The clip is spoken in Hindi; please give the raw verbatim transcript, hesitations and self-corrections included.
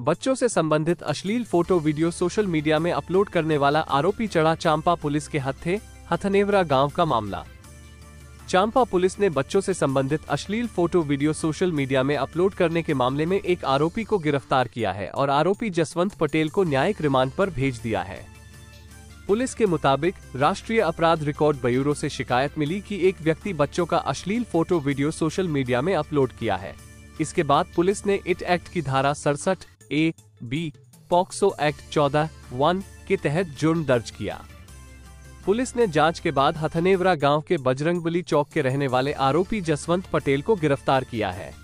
बच्चों से संबंधित अश्लील फोटो वीडियो सोशल मीडिया में अपलोड करने वाला आरोपी चढ़ा चांपा पुलिस के हत्थे। हथनेवरा गांव का मामला। चांपा पुलिस ने बच्चों से संबंधित अश्लील फोटो वीडियो सोशल मीडिया में अपलोड करने के मामले में एक आरोपी को गिरफ्तार किया है और आरोपी जसवंत पटेल को न्यायिक रिमांड पर भेज दिया है। पुलिस के मुताबिक राष्ट्रीय अपराध रिकॉर्ड ब्यूरो से शिकायत मिली कि एक व्यक्ति बच्चों का अश्लील फोटो वीडियो सोशल मीडिया में अपलोड किया है। इसके बाद पुलिस ने इट एक्ट की धारा सड़सठ ए बी पॉक्सो एक्ट चौदह वन के तहत जुर्म दर्ज किया। पुलिस ने जांच के बाद हथनेवरा गांव के बजरंगबली चौक के रहने वाले आरोपी जसवंत पटेल को गिरफ्तार किया है।